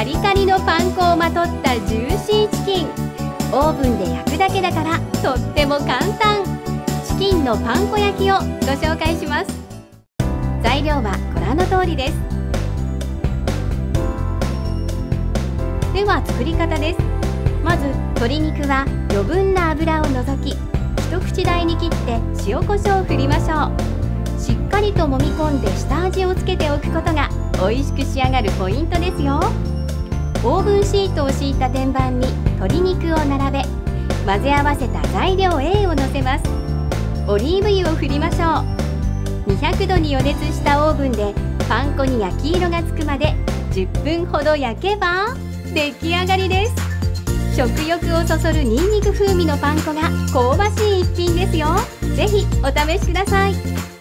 カリカリのパン粉をまとったジューシーチキン。オーブンで焼くだけだからとっても簡単。チキンのパン粉焼きをご紹介します。材料はご覧の通りです。では作り方です。まず鶏肉は余分な油を除き、一口大に切って塩コショウを振りましょう。しっかりと揉み込んで下味をつけておくことが美味しく仕上がるポイントですよ。オーブンシートを敷いた天板に鶏肉を並べ、混ぜ合わせた材料 A をのせます。オリーブ油を振りましょう。200度に予熱したオーブンでパン粉に焼き色がつくまで10分ほど焼けば出来上がりです。食欲をそそるニンニク風味のパン粉が香ばしい一品ですよ。ぜひお試しください。